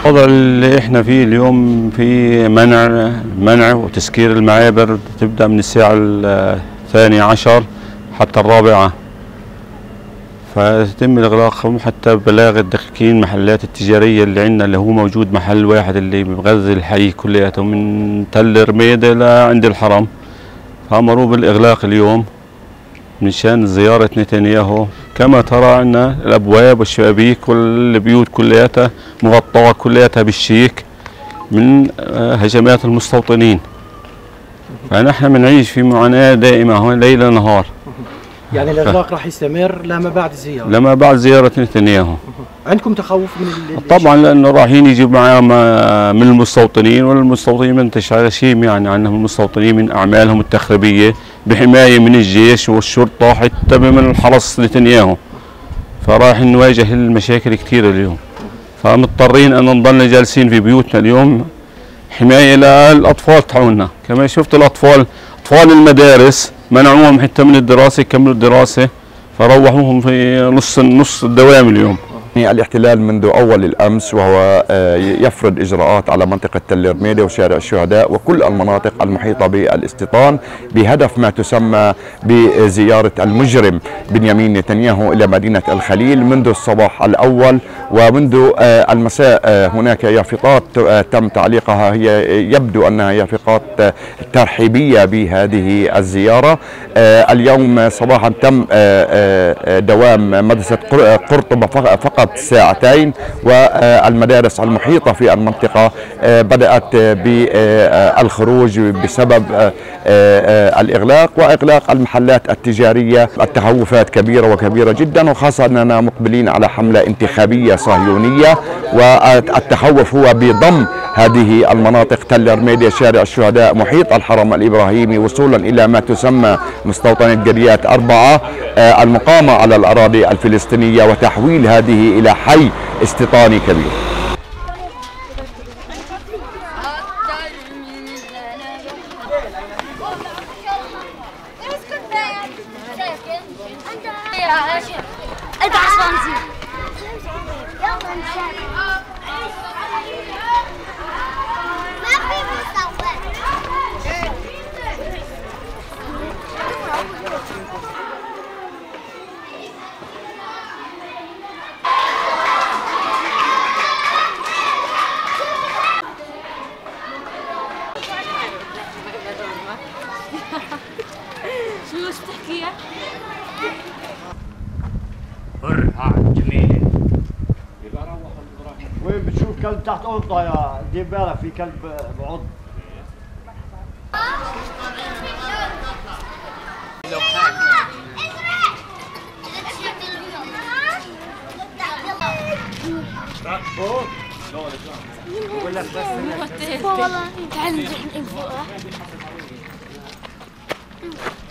الوضع اللي احنا فيه اليوم في منع وتسكير المعابر، تبدأ من الساعة 12 حتى 4، فيتم الإغلاق حتى بلاغ الدقيقين المحلات التجارية اللي عندنا، اللي هو موجود محل واحد اللي بغذي الحي كلياته من تل رميدة لعند الحرم، فأمروا بالإغلاق اليوم مشان زيارة نتنياهو. كما ترى أن الأبواب والشبابيك والبيوت كلياتها مغطاة كلياتها بالشيك من هجمات المستوطنين، فنحن بنعيش في معاناة دائمة هون ليل نهار. يعني الإغلاق راح يستمر لما بعد الزيارة؟ لما بعد زيارة نتنياهو. عندكم تخوف من طبعا، لأنه رايحين يجيب معاهم من المستوطنين، والمستوطنين منتش على شيء يعني عنهم المستوطنين من أعمالهم التخريبية بحماية من الجيش والشرطة حتى من الحرس نتنياهو، فراح نواجه المشاكل كثيرة اليوم، فمضطرين أن نضلنا جالسين في بيوتنا اليوم حماية للأطفال تاعونا. كما شفت الأطفال، أطفال المدارس منعوهم حتى من الدراسة يكملوا الدراسة، فروحوهم في نص الدوام اليوم. الاحتلال منذ أول الأمس وهو يفرض إجراءات على منطقة تل رميدة وشارع الشهداء وكل المناطق المحيطة بالاستيطان بهدف ما تسمى بزيارة المجرم بنيامين نتنياهو إلى مدينة الخليل منذ الصباح الأول. ومنذ المساء هناك يافطات تم تعليقها، هي يبدو أنها يافطات ترحيبية بهذه الزيارة. اليوم صباحا تم دوام مدرسة قرطبة فقط ساعتين، والمدارس المحيطة في المنطقة بدأت بالخروج بسبب الإغلاق وإغلاق المحلات التجارية. التخوفات كبيرة جدا، وخاصة أننا مقبلين على حملة انتخابية صهيونية، والتخوف هو بضم هذه المناطق تل رميدة شارع الشهداء محيط الحرم الإبراهيمي وصولا إلى ما تسمى مستوطنة قريات 4 المقامة على الأراضي الفلسطينية، وتحويل هذه إلى حي استيطاني كبير. شو بتحكيها؟ جميل. وين بتشوف كلب تحت قنطة يا دير بالك في كلب بعض. والله تعال نروح نقفل.